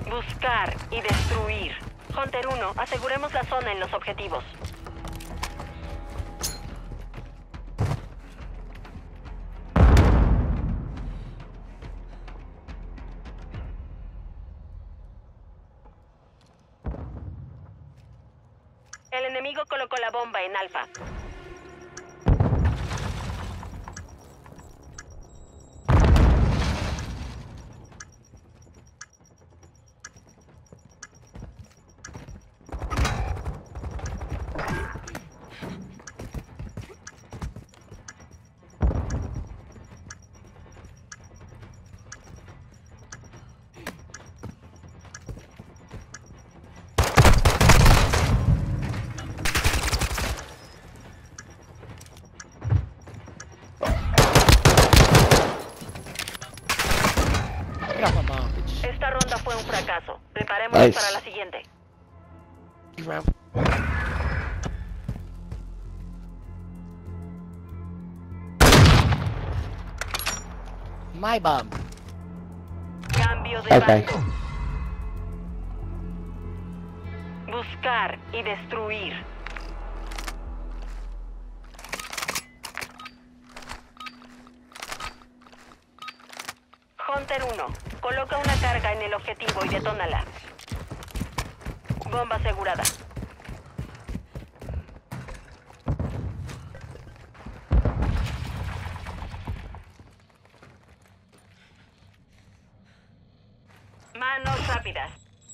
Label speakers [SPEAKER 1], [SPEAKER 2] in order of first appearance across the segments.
[SPEAKER 1] Buscar y destruir. Hunter 1, aseguremos la zona en los objetivos. El enemigo colocó la bomba en Alfa.
[SPEAKER 2] Get off my bomb, bitch.
[SPEAKER 1] Esta ronda fue un fracaso. Preparémonos
[SPEAKER 3] Nice.
[SPEAKER 1] para la siguiente.
[SPEAKER 2] You round. My bomb.
[SPEAKER 1] Cambio de
[SPEAKER 3] Okay.
[SPEAKER 1] bando. Buscar y destruir. Hunter 1, coloca una carga en el objetivo y detónala. Bomba asegurada. Manos rápidas.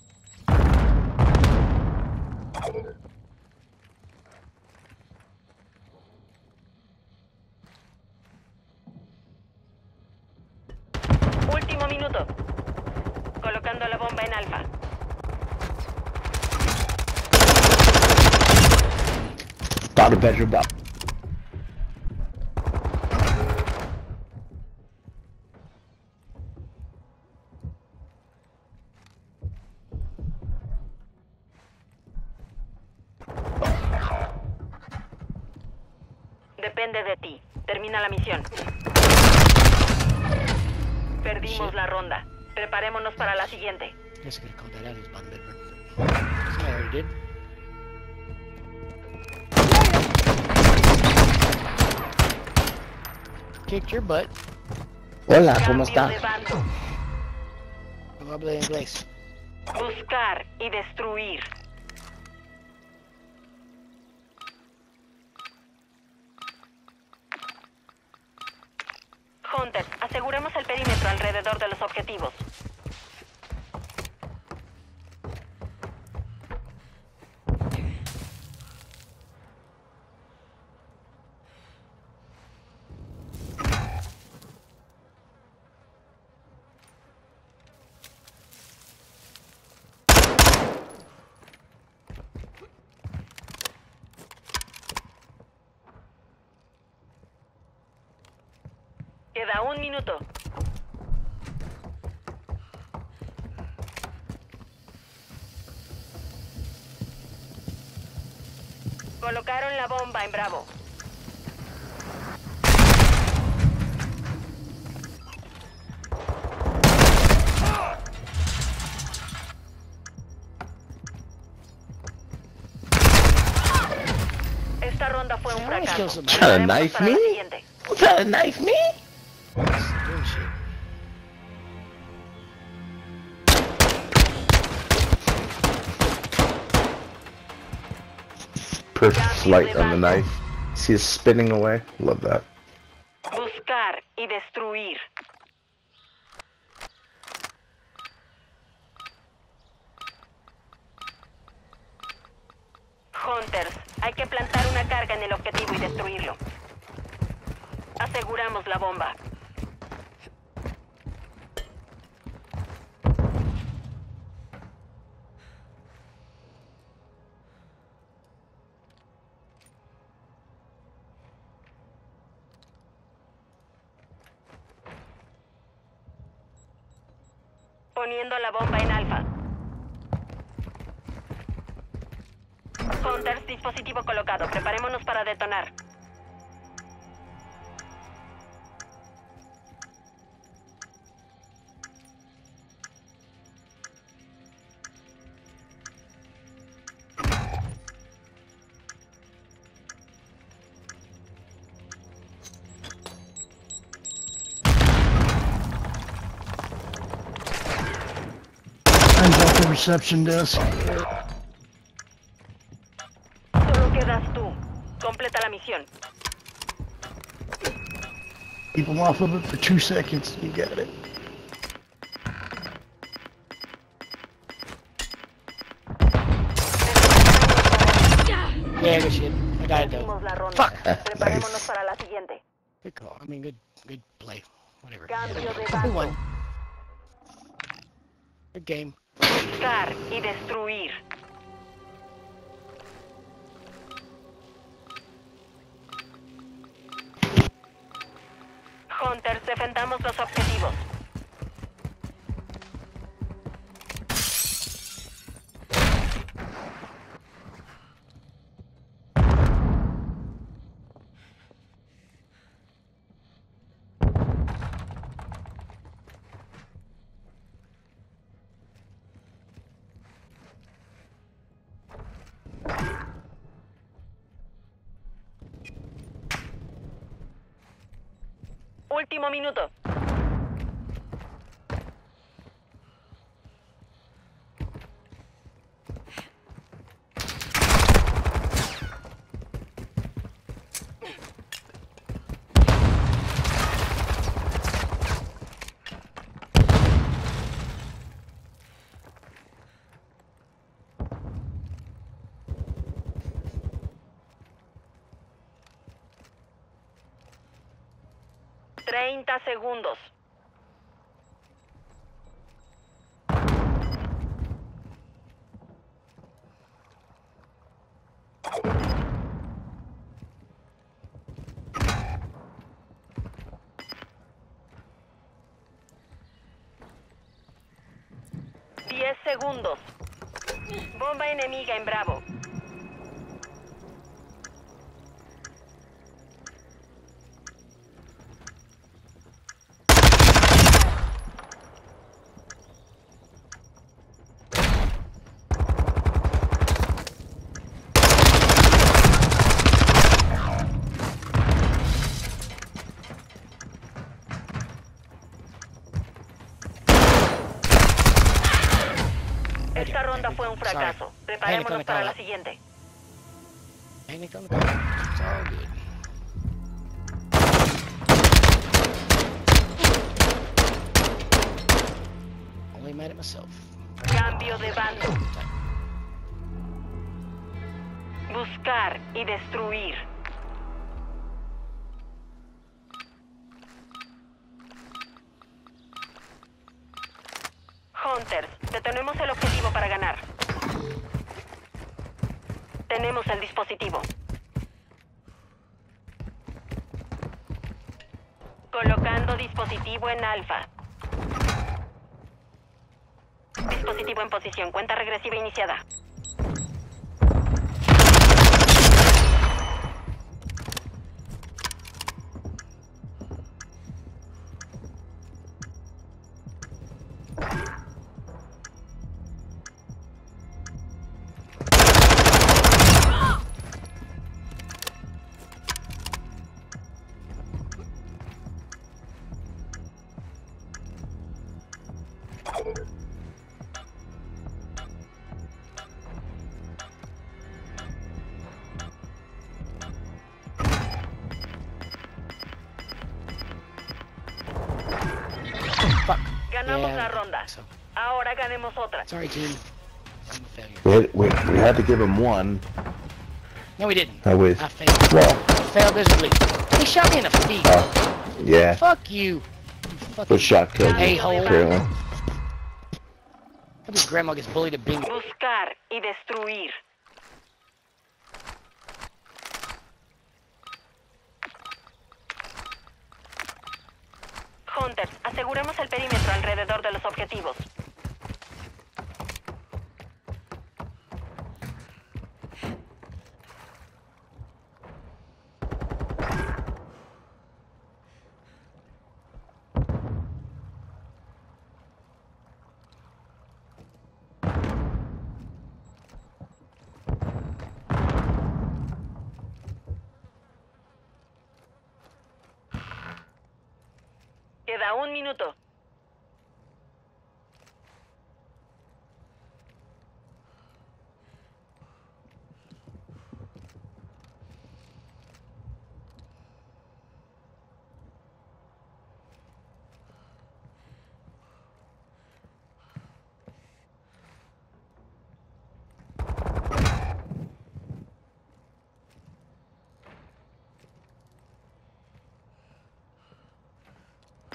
[SPEAKER 1] Último minuto. Colocando la bomba en Alfa.
[SPEAKER 3] Got a bedroom up.
[SPEAKER 1] Depende de ti. Termina la misión. Perdimos la ronda. Preparémonos para la siguiente.
[SPEAKER 2] Guess I could have called that out. He's bottom bedroom. Somebody already did. Kicked your butt.
[SPEAKER 3] Hola, ¿cómo
[SPEAKER 1] Cambio
[SPEAKER 3] estás?
[SPEAKER 1] de bando.
[SPEAKER 2] No hablo inglés.
[SPEAKER 1] Buscar y destruir. Hunter, aseguremos el perímetro alrededor de los objetivos. Queda un minuto. Colocaron la bomba en Bravo. Esta ronda fue un
[SPEAKER 2] I wanna kill
[SPEAKER 1] fracaso.
[SPEAKER 2] somebody.
[SPEAKER 3] Trying to
[SPEAKER 1] Preparémonos
[SPEAKER 3] knife
[SPEAKER 1] para la
[SPEAKER 3] me?
[SPEAKER 1] siguiente.
[SPEAKER 3] You trying to knife me?
[SPEAKER 2] Doing shit.
[SPEAKER 3] Perfect flight on the knife. See it spinning away? Love that.
[SPEAKER 1] Buscar y destruir. Hunters, hay que plantar una carga en el objetivo y destruirlo. Aseguramos la bomba. Poniendo la bomba en Alfa. Hunters, dispositivo colocado. Preparémonos para detonar.
[SPEAKER 2] Comes off the reception desk.
[SPEAKER 1] Solo quedas tú. Completa la misión.
[SPEAKER 2] Keep him off of it for 2 seconds. You got it. Yeah, good shit. I got it though.
[SPEAKER 1] Hicimos la ronda.
[SPEAKER 2] Fuck.
[SPEAKER 1] Preparémonos
[SPEAKER 3] Nice.
[SPEAKER 1] para la siguiente.
[SPEAKER 2] Good call. I mean, good play. Whatever.
[SPEAKER 1] Cambio de
[SPEAKER 2] We
[SPEAKER 1] bando.
[SPEAKER 2] won. Good game.
[SPEAKER 1] Buscar y destruir. Hunters, defendamos los objetivos. Último minuto. Treinta segundos. Diez segundos. Bomba enemiga en Bravo. Esta ronda fue un fracaso. Preparémonos para la siguiente.
[SPEAKER 2] Panic on the call. It's all good. Only mad at myself.
[SPEAKER 1] Cambio de bando. Buscar y destruir. Hunters, detenemos el objetivo para ganar. Tenemos el dispositivo. Colocando dispositivo en alfa. Dispositivo en posición. Cuenta regresiva iniciada.
[SPEAKER 2] Fuck.
[SPEAKER 1] Ganamos
[SPEAKER 2] Yeah,
[SPEAKER 1] la ronda.
[SPEAKER 2] so.
[SPEAKER 1] Ahora ganemos otra.
[SPEAKER 2] Sorry, team. I'm a failure.
[SPEAKER 3] We had to give him one.
[SPEAKER 2] No, we didn't.
[SPEAKER 3] I wish.
[SPEAKER 2] I failed.
[SPEAKER 3] Well,
[SPEAKER 2] Failed miserably. He shot me in the feet.
[SPEAKER 3] yeah.
[SPEAKER 2] Fuck you. You fucking
[SPEAKER 3] Was shot killed me,
[SPEAKER 2] a-hole.
[SPEAKER 3] apparently.
[SPEAKER 2] How his grandma gets bullied at bingo.
[SPEAKER 1] Buscar y destruir. Hunters, aseguremos el perímetro alrededor de los objetivos. Queda un minuto.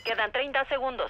[SPEAKER 1] Quedan 30 segundos.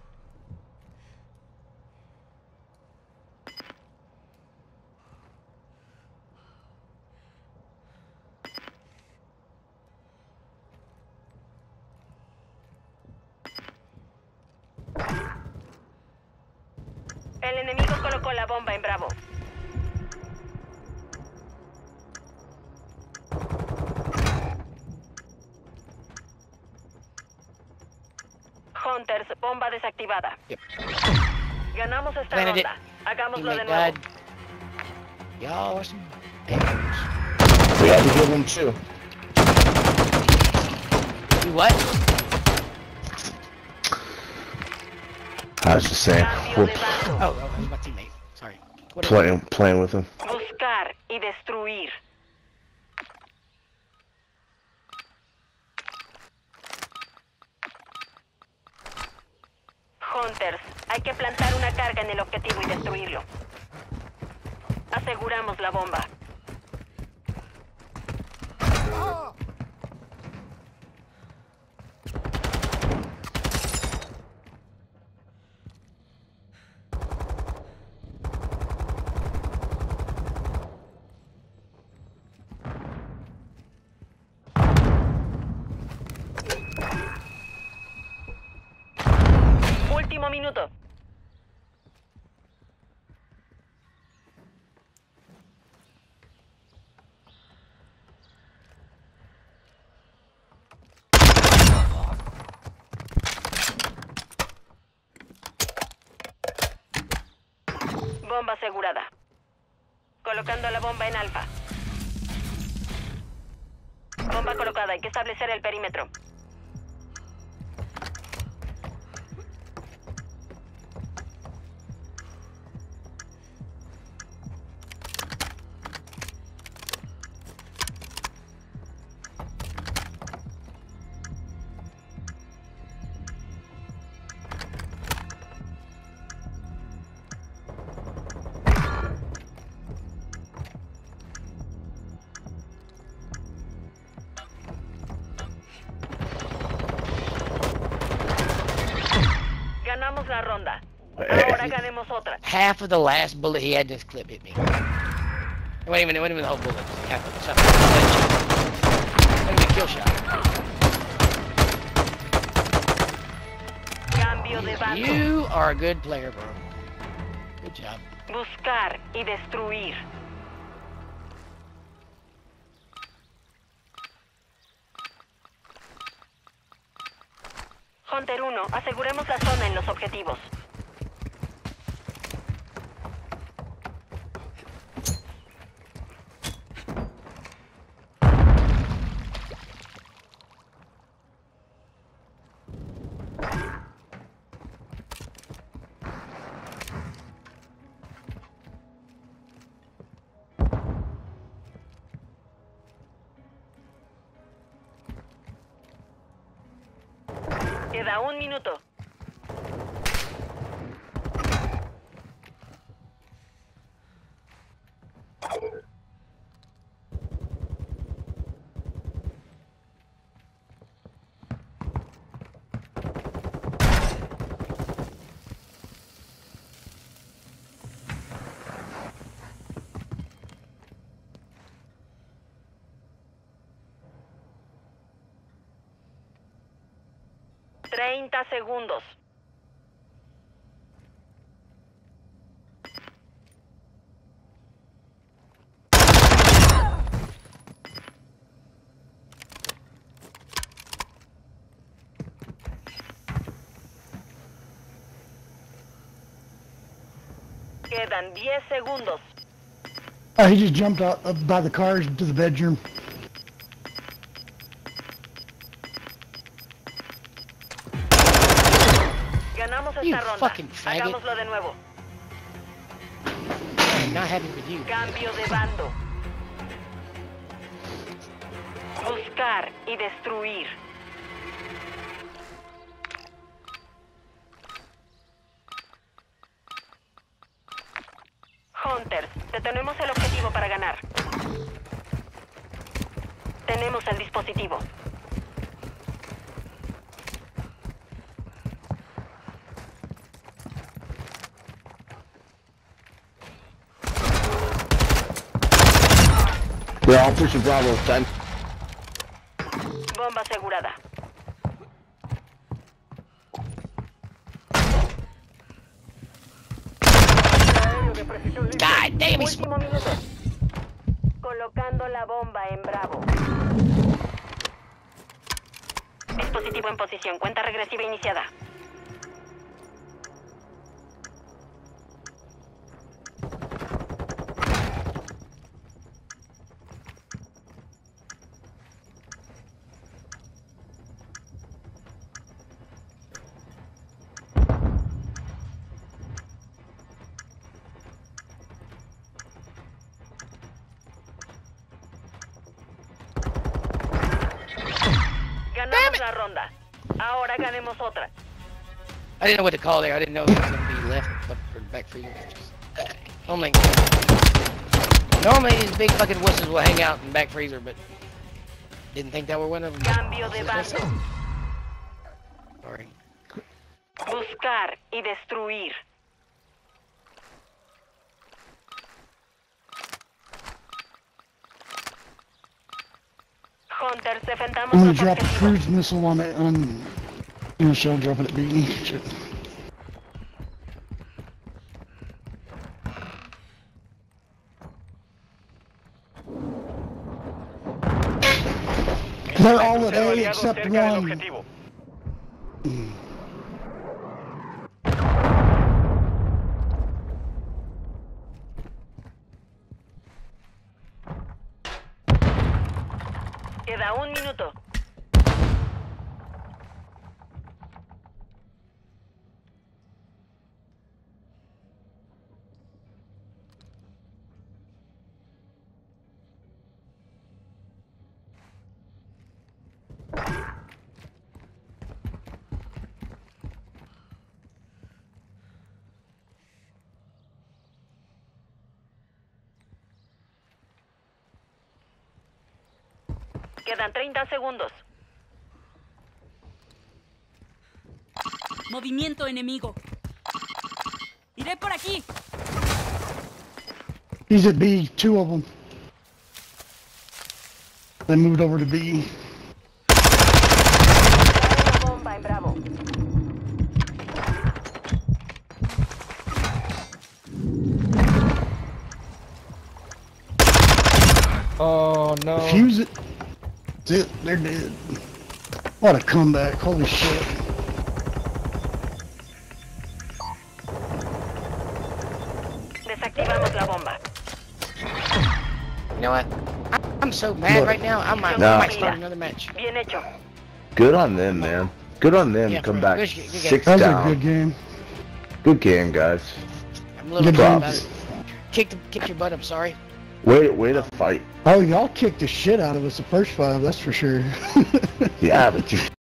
[SPEAKER 1] El enemigo colocó la bomba en Bravo. Hunters, bomba desactivada.
[SPEAKER 2] Yep.
[SPEAKER 1] Ganamos esta
[SPEAKER 2] Planted it.
[SPEAKER 1] ronda. Hagámoslo de
[SPEAKER 2] Teammate
[SPEAKER 1] nuevo.
[SPEAKER 2] died. Y'all are some assholes.
[SPEAKER 3] We had to give him two.
[SPEAKER 2] You what?
[SPEAKER 3] I was just saying,
[SPEAKER 1] Cambio
[SPEAKER 3] we're
[SPEAKER 1] de bando.
[SPEAKER 2] Oh, that was my teammate. Sorry. What
[SPEAKER 3] playing with him.
[SPEAKER 1] Buscar y destruir. Hunters, hay que plantar una carga en el objetivo y destruirlo. Aseguramos la bomba. Último minuto. Bomba asegurada. Colocando la bomba en alfa. Bomba colocada. Hay que establecer el perímetro. Ganamos la ronda. Ahora ganemos otra.
[SPEAKER 2] half of the last bullet he had in this clip hit me. Wait a minute, the whole bullet. Half of it. Not even a kill shot.
[SPEAKER 1] Cambio de bando.
[SPEAKER 2] You are a good player, bro. Good job.
[SPEAKER 1] Buscar y destruir. Hunter 1, aseguremos la zona en los objetivos. Queda 1 minuto. Treinta segundos. Quedan 10 segundos.
[SPEAKER 4] He just jumped out by the cars into the bedroom.
[SPEAKER 1] Ganamos
[SPEAKER 2] You
[SPEAKER 1] esta ronda.
[SPEAKER 2] fucking faggot.
[SPEAKER 1] Hagámoslo de nuevo.
[SPEAKER 2] I'm not happy with you.
[SPEAKER 1] Cambio de bando. Buscar y destruir. Hunters, detenemos el objetivo para ganar. Tenemos el dispositivo.
[SPEAKER 3] They're all pushing Bravo this time.
[SPEAKER 1] Bomba asegurada.
[SPEAKER 2] God damn, he's...
[SPEAKER 1] Último minuto. Colocando la bomba en Bravo. Dispositivo en posición. Cuenta regresiva iniciada. Ganamos la ronda. Ahora ganemos otra.
[SPEAKER 2] I didn't know what to call there. I didn't know if it was going to be left or back freezer. Normally these big fucking wusses will hang out in back freezer, but didn't think that were one of them.
[SPEAKER 1] Cambio de bando.
[SPEAKER 2] Sorry.
[SPEAKER 1] Buscar y destruir. Hunter, defendamos
[SPEAKER 4] I'm gonna
[SPEAKER 1] los
[SPEAKER 4] drop a
[SPEAKER 1] objetivos.
[SPEAKER 4] cruise missile on it. Shell dropping at B. Shit. They're all at A except one.
[SPEAKER 1] Queda un minuto. Quedan 30 segundos.
[SPEAKER 5] Movimiento enemigo. Iré por aquí.
[SPEAKER 4] He's at B, two of them. They moved over to B.
[SPEAKER 1] Una bomba en Bravo.
[SPEAKER 6] Oh no.
[SPEAKER 4] Defuse it. That's it. They're dead. What a comeback. Holy shit.
[SPEAKER 1] Desactivamos la bomba.
[SPEAKER 2] You know what? I'm so mad
[SPEAKER 3] Look.
[SPEAKER 2] right now. I might
[SPEAKER 3] No.
[SPEAKER 2] start another match.
[SPEAKER 1] Bien hecho.
[SPEAKER 3] Good on them, man. Good on them.
[SPEAKER 2] Yeah,
[SPEAKER 3] Come
[SPEAKER 2] for-
[SPEAKER 3] back
[SPEAKER 2] good game.
[SPEAKER 3] 6
[SPEAKER 4] That was a
[SPEAKER 3] down.
[SPEAKER 4] good game.
[SPEAKER 3] Good game, guys.
[SPEAKER 2] I'm a little
[SPEAKER 4] Good
[SPEAKER 2] upset about
[SPEAKER 3] props.
[SPEAKER 2] it. Kicked your butt. I'm sorry.
[SPEAKER 3] Way to fight.
[SPEAKER 4] Oh, y'all kicked the shit out of us the first 5, that's for sure.
[SPEAKER 3] Yeah, but you